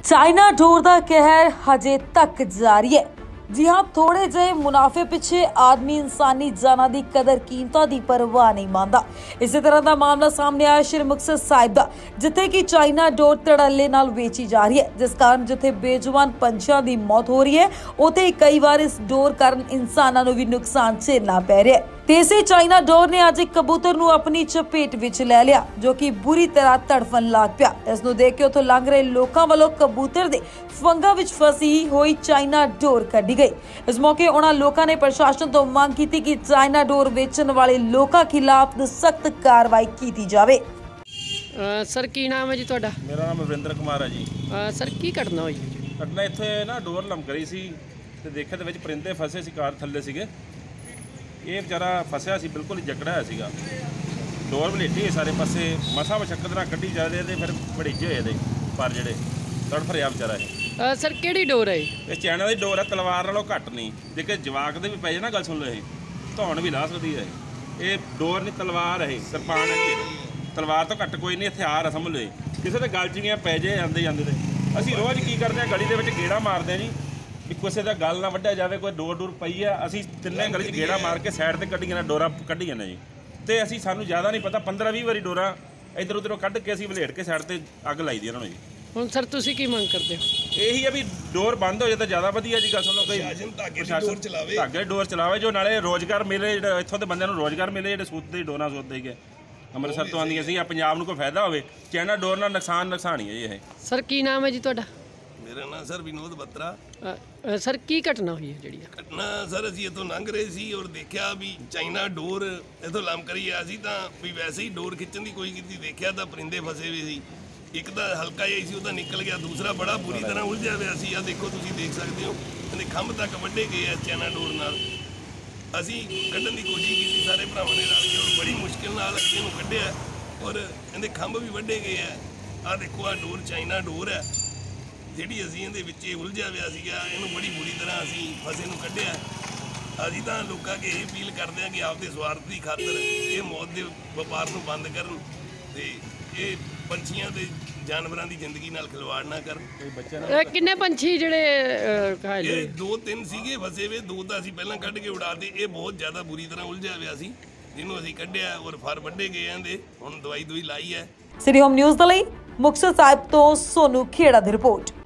China ਡੋਰ ਦਾ ਕਹਿਰ ਹਜੇ ਤੱਕ ਜਾਰੀ ਹੈ। जी हाँ, थोड़े जे मुनाफे पिछे आदमी इंसानी जाना की कदर कीमतां की परवाह नहीं मानता। इसी तरह का मामला सामने आया श्री मुक्तसर साहिब का, जिथे कि चाइना डोर धड़ल्ले नाल बेची जा रही है, जिस कारण जिथे बेजुबान पंछियों की मौत हो रही है, उते कई बार इस डोर कारण इंसानों को भी नुकसान झेलना पै रहा है। इसे चाइना डोर ने अज एक कबूतर नूं अपनी चपेट विच लै लिया, जो कि बुरी तरह तड़फन लग पिया। इस नूं देख के उत्थों लंघ रहे लोकां वालों कबूतर दे फंगा विच फसी हुई चाइना डोर कड्ढी गई। इस मौके उन्हां लोकां ने प्रशासन तो मांग की कि चाइना डोर वेचण वाले लोकां खिलाफ सख्त कार्रवाई की जावे। सर की नाम है जी तुहाडा? मेरा नाम रविंद्र कुमार है जी। सर की घटना हुई? घटना इत्थे ना डोर लमक रही सी ते देखिया दे विच परिंदे फसे सी, कार थल्ले सीगे। ये बेचारा फसिया सी, बिल्कुल ही जकड़ा होया सीगा। डोर वलेटी सारे पासे मसा मशक्कत नाल कड्ढी जा रहे थे, फिर भड़ीजे होए दे पर जेहड़े तड़फरिया बेचारा है। सर केड़ी डोर है? ये चाइना दी डोर है, तलवार नालों घट नहीं। जेकर जवाक दे भी पै जाए ना, गल सुन लो, ये धौन भी ला सकदी है। ये डोर नहीं, तलवार है, किरपान है। तलवार तो घट कोई नहीं, हथियार है, समझ लो। किसी के गल च पै जाए आंदे जांदे ते असीं रोज़ की करते हैं, गली दे विच गेड़ा मारते हैं जी, भी किसी का गल ना वड्ढिया जाए। कोई डोर पई है, असीं तिन्ने गली च गेड़ा मार के साइड ते कड्ढी जाना, डोरा कड्ढी जाना जी। तो असीं सानूं ज़्यादा नहीं पता, 15-20 वारी डोरा इधर उधरों कड्ढ के असीं वलेट के साइड ते अग लाई दी उन्होंने जी। ਹੁਣ ਸਰ ਤੁਸੀਂ ਕੀ ਮੰਗ ਕਰਦੇ ਹੋ? यही है भी डोर बंद हो जाए तो ज़्यादा वधिया जी। गल सुनो, कोई धागे डोर चलावे जो नाले रोजगार मिले, इत्थों के बंदे रोजगार मिले, जो सूतते डोरा सूतते गए ਅੰਮ੍ਰਿਤਸਰ ਤੋਂ ਆਉਂਦੀਆਂ ਸੀ। ਪੰਜਾਬ ਨੂੰ ਕੋਈ ਫਾਇਦਾ ਹੋਵੇ, ਚਾਈਨਾ ਡੋਰ ਨਾਲ ਨੁਕਸਾਨ ਹੀ ਹੈ ਜੀ। ਇਹ ਸਰ ਕੀ ਨਾਮ ਹੈ ਜੀ ਤੁਹਾਡਾ? ਮੇਰਾ ਨਾਮ ਸਰ ਵਿਨੋਦ ਬੱਤਰਾ। ਸਰ ਕੀ ਘਟਨਾ ਹੋਈ ਹੈ ਜਿਹੜੀ? ਘਟਨਾ ਸਰ ਅਸੀਂ ਇੱਥੋਂ ਲੰਘ ਰਹੇ ਸੀ ਔਰ ਦੇਖਿਆ ਵੀ ਚਾਈਨਾ ਡੋਰ ਇੱਥੋਂ ਲਮਕ ਰਹੀ ਆ। ਅਸੀਂ ਤਾਂ ਵੀ ਵੈਸੇ ਹੀ ਡੋਰ ਖਿੱਚਣ ਦੀ ਕੋਈ ਕੀਤੀ, ਦੇਖਿਆ ਤਾਂ ਪਰਿੰਦੇ ਫਸੇ ਹੋਏ ਸੀ। ਇੱਕ ਤਾਂ ਹਲਕਾ ਜਿਹਾ ਸੀ, ਉਹ ਤਾਂ ਨਿਕਲ ਗਿਆ, ਦੂਸਰਾ ਬੜਾ ਬੁਰੀ ਤਰ੍ਹਾਂ ਉਲਝਿਆ ਹੋਇਆ ਸੀ। ਆ ਦੇਖੋ, ਤੁਸੀਂ ਦੇਖ ਸਕਦੇ ਹੋ, ਇਹਦੇ ਖੰਭ ਤੱਕ ਵੱਢੇ ਗਏ ਆ ਚਾਈਨਾ ਡੋਰ ਨਾਲ। ਅਸੀਂ ਕੱਢਣ ਦੀ ਕੋਸ਼ਿਸ਼ ਕੀਤੀ ਸਾਰੇ ਭਰਾਵਾਂ ਨੇ ਰਲ ਕੇ, ਔਰ ਬੜੀ ਮੁਸ਼ਕਿਲ ਨਾਲ ਅੱਗੇ ਨੂੰ ਕੱਢਿਆ, ਔਰ ਇਹਦੇ ਖੰਭ ਵੀ ਵੱਢੇ ਗਏ ਆ। ਆਹ ਦੇਖੋ, ਆਹ ਡੋਰ ਚਾਈਨਾ ਡੋਰ ਹੈ ਜਿਹੜੀ ਅਸੀਂ ਇਹਦੇ ਵਿੱਚ ਉਲਝਿਆ ਹੋਇਆ ਸੀਗਾ। ਇਹਨੂੰ ਬੜੀ ਬੁਰੀ ਤਰ੍ਹਾਂ ਅਸੀਂ ਫਸੇ ਨੂੰ ਕੱਢਿਆ। ਅਸੀਂ ਤਾਂ ਲੋਕਾਂ ਅੱਗੇ ਇਹ ਅਪੀਲ ਕਰਦੇ ਹਾਂ ਕਿ ਆਪਦੇ ਸਵਾਰਥ ਦੀ ਖਾਤਰ ਇਹ ਮੌਤ ਦੇ ਵਪਾਰ ਨੂੰ ਬੰਦ ਕਰਨ ਤੇ ਇਹ ਪੰਛੀਆਂ ਤੇ ਜਾਨਵਰਾਂ ਦੀ ਜ਼ਿੰਦਗੀ ਨਾਲ ਖਿਲਵਾੜ ਨਾ ਕਰਨ। ਕਿੰਨੇ ਪੰਛੀ ਜਿਹੜੇ ਘਾਇਲ ਹੋਏ? 2-3 ਸੀਗੇ ਫਸੇ ਹੋਏ, 2 ਤਾਂ ਅਸੀਂ ਪਹਿਲਾਂ ਕੱਢ ਕੇ ਉਡਾਤੇ। ਇਹ ਬਹੁਤ ਜ਼ਿਆਦਾ ਬੁਰੀ ਤਰ੍ਹਾਂ ਉਲਝਿਆ ਹੋਇਆ ਸੀ, ਜਿਹਨੂੰ ਅਸੀਂ ਕੱਢਿਆ ਔਰ ਫਰ ਵੱਢੇ ਗਏ ਆਂਦੇ। ਹੁਣ ਦਵਾਈ ਲਾਈ ਹੈ। ਸਿਟੀ ਹੋਮ ਨਿਊਜ਼ ਦੇ ਲਈ ਮੁਕਤਸਰ ਸਾਹਿਬ ਤੋਂ ਸੋਨੂ ਖੇੜਾ ਦੀ ਰਿਪੋਰਟ।